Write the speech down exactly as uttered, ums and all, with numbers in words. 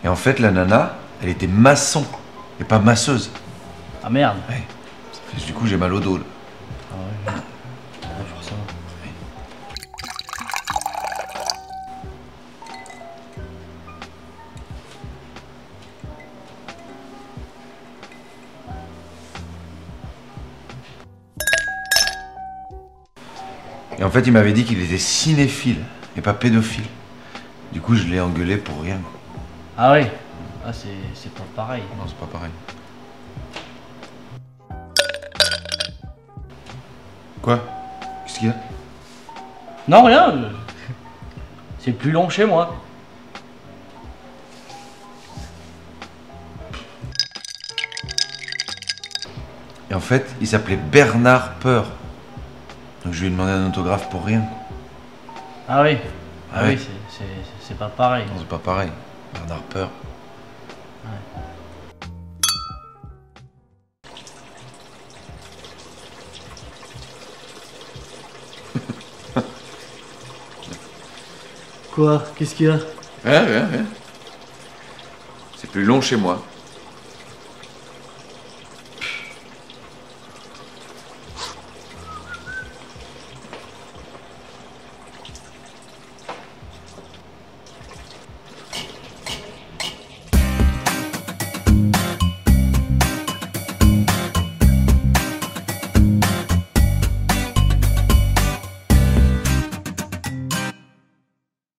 Et en fait, la nana, elle était maçon et pas masseuse. Ah merde. Ouais. Ça fait, du coup, j'ai mal au dos là. Ah ouais, ouais, forcément. Et en fait, il m'avait dit qu'il était cinéphile et pas pédophile. Du coup, je l'ai engueulé pour rien. Ah oui. Ah c'est pas pareil. Non, c'est pas pareil. Quoi? Qu'est-ce qu'il y a? Non rien. je- C'est plus long chez moi. Et en fait, il s'appelait Bernard Peur. Donc je lui ai demandé un autographe pour rien. Ah oui. Ah, Ah ouais. oui, c'est- c'est c'est pas pareil. Non, c'est pas pareil. Bernard Peur. Quoi? Qu'est-ce qu'il y a? Ouais, ouais, ouais. C'est plus long chez moi.